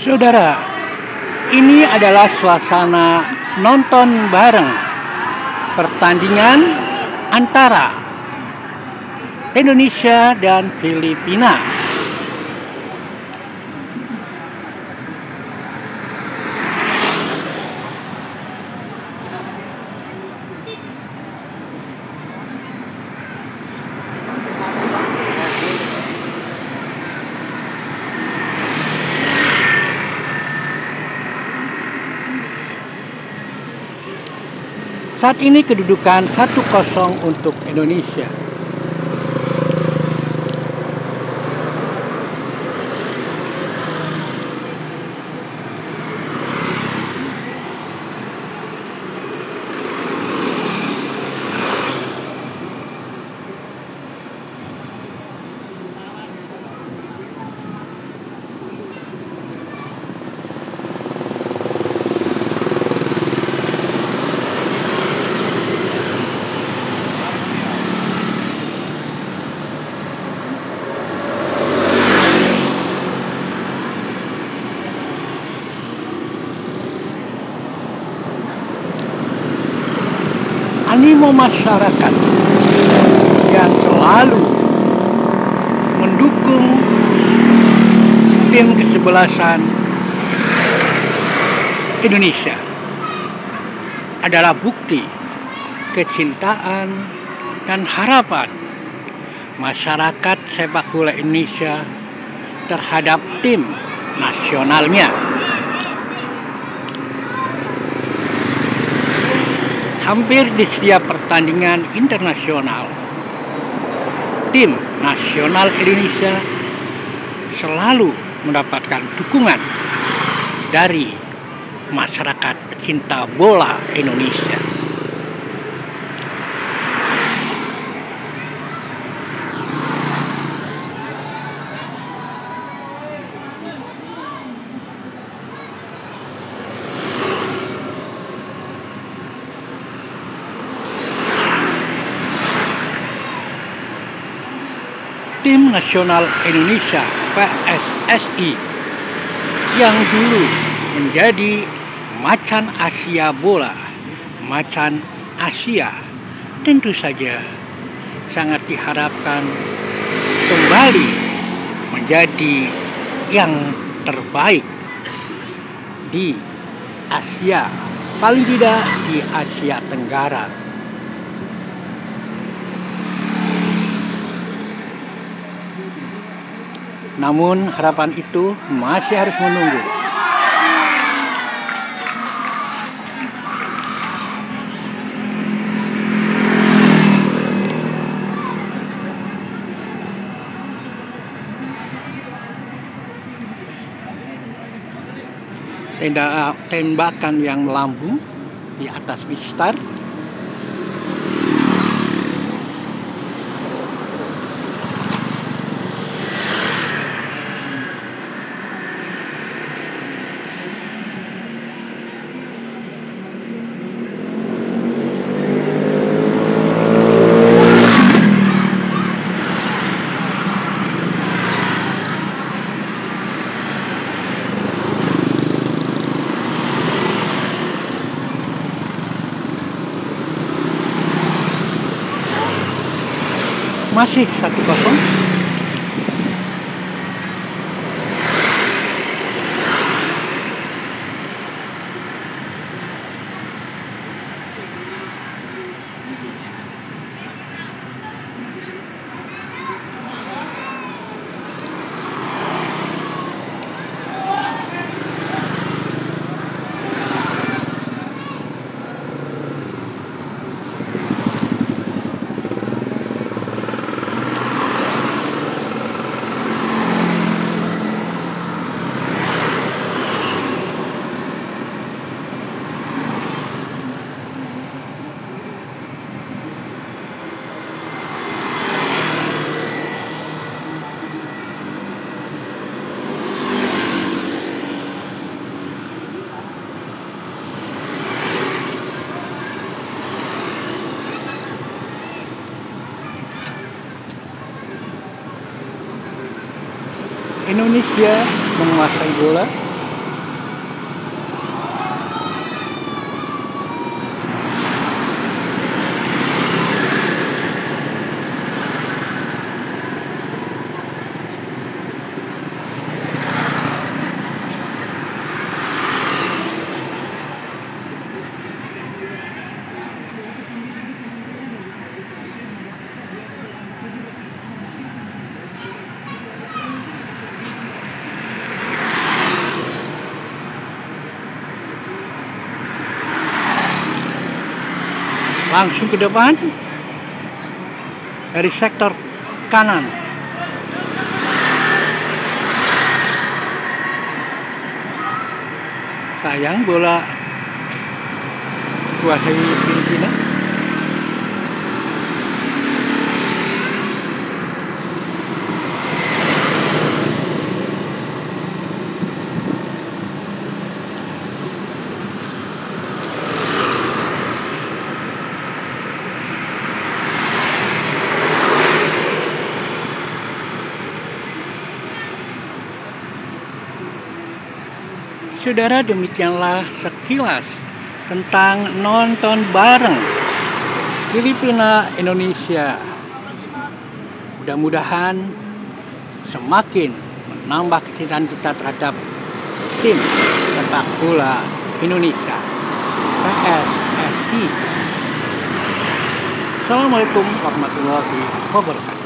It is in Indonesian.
Saudara, ini adalah suasana nonton bareng pertandingan antara Indonesia dan Filipina. Saat ini kedudukan 1-0 untuk Indonesia. Animo masyarakat yang selalu mendukung tim kesebelasan Indonesia adalah bukti kecintaan dan harapan masyarakat sepak bola Indonesia terhadap tim nasionalnya. Hampir di setiap pertandingan internasional, tim nasional Indonesia selalu mendapatkan dukungan dari masyarakat pecinta bola Indonesia. Tim nasional Indonesia PSSI yang dulu menjadi macan Asia bola, macan Asia, tentu saja sangat diharapkan kembali menjadi yang terbaik di Asia, paling tidak di Asia Tenggara. Namun harapan itu masih harus menunggu. Tembakan yang melambung di atas Wistar. Masih 1-0. Indonesia menguasai bola langsung ke depan dari sektor kanan. Sayang bola kuasai Filipina. Saudara, demikianlah sekilas tentang nonton bareng Filipina Indonesia. Mudah-mudahan semakin menambah kecintaan kita terhadap tim sepak bola Indonesia, PSSI. Assalamualaikum warahmatullahi wabarakatuh.